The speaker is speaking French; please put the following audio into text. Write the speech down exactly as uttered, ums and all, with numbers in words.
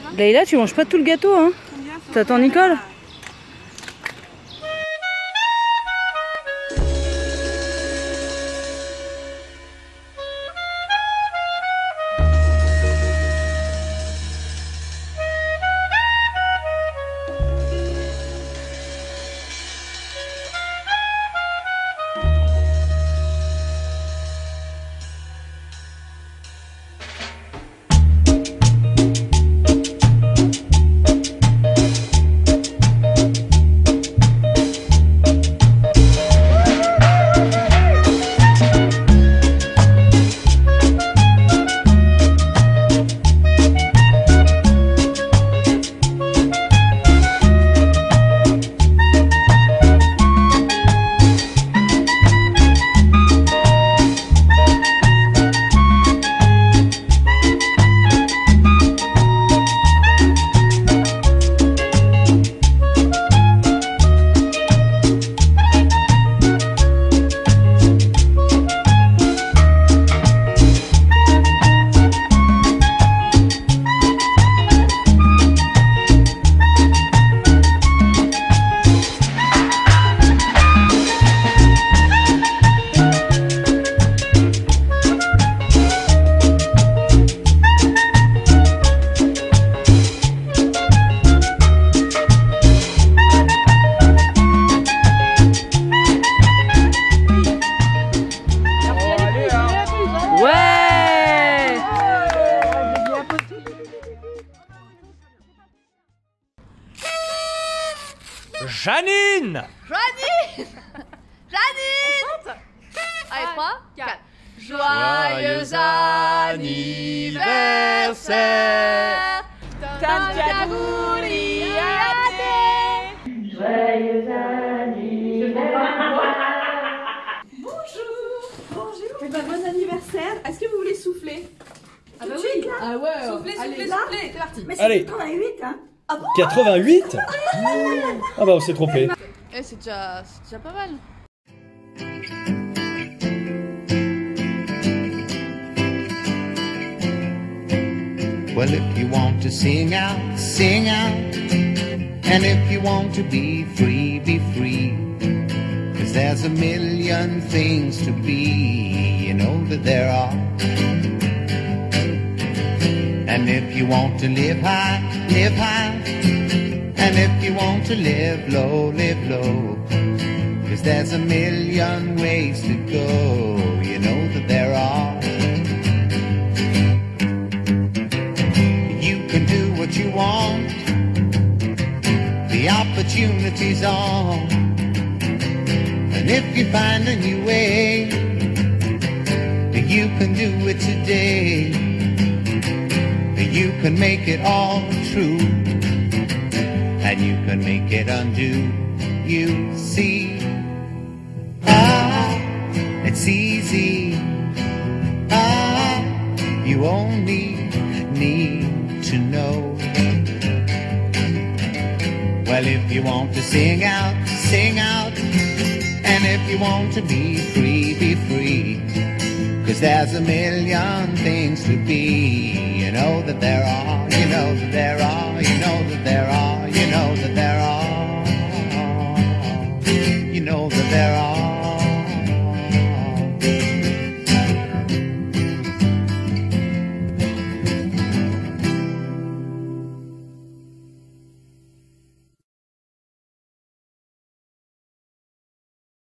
Leïla, tu manges pas tout le gâteau, hein? T'attends Nicole? Janine! Janine! Janine! Allez, trois, quatre. Joyeux anniversaire! Tantiagouriate! Joyeux anniversaire! Bonjour! Bonjour! Eh ben, bon anniversaire! Est-ce que vous voulez souffler? Ah bah oui! Ah ouais! Soufflez, soufflez, là, soufflez! C'est parti! Mais c'est Allez. quatre-vingt-huit, hein? Ah bon? quatre-vingt-huit? Ah bah on s'est trompé. Eh, c'est déjà, c'est déjà pas mal! Well, if you want to sing out, sing out. And if you want to be free, be free. 'Cause there's a million things to be, you know that there are. And if you want to live high, live high. And if you want to live low, live low. 'Cause there's a million ways to go, you know that there are. You can do what you want. The opportunity's on. And if you find a new way, you can do it today. You can make it all true. And you can make it undo. You see, ah, it's easy. Ah, you only need to know. Well, if you want to sing out, sing out. And if you want to be free, be free. 'Cause there's a million things to be. You know that there are, you know that